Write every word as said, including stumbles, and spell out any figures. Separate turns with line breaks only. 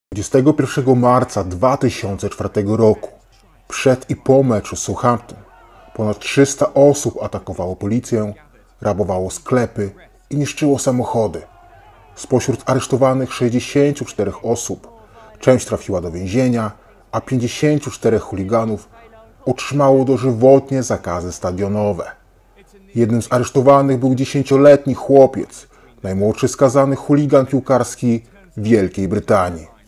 dwudziestego pierwszego marca dwa tysiące czwartego roku, przed i po meczu z Southampton, ponad trzysta osób atakowało policję, rabowało sklepy i niszczyło samochody. Spośród aresztowanych sześćdziesięciu czterech osób część trafiła do więzienia, a pięćdziesięciu czterech chuliganów otrzymało dożywotnie zakazy stadionowe. Jednym z aresztowanych był dziesięcioletni chłopiec, najmłodszy skazany chuligan piłkarski Wielkiej Brytanii.